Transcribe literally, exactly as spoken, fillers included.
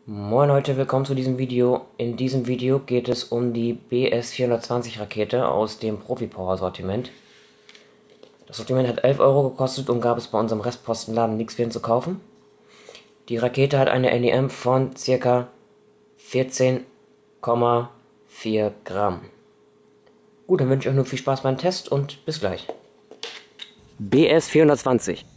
Moin Leute, willkommen zu diesem Video. In diesem Video geht es um die B S vierhundertzwanzig Rakete aus dem Profi Power Sortiment. Das Sortiment hat elf Euro gekostet und gab es bei unserem Restpostenladen nichts für ihn zu kaufen. Die Rakete hat eine N E M von ca. vierzehn Komma vier Gramm. Gut, dann wünsche ich euch nur viel Spaß beim Test und bis gleich. B S vierhundertzwanzig.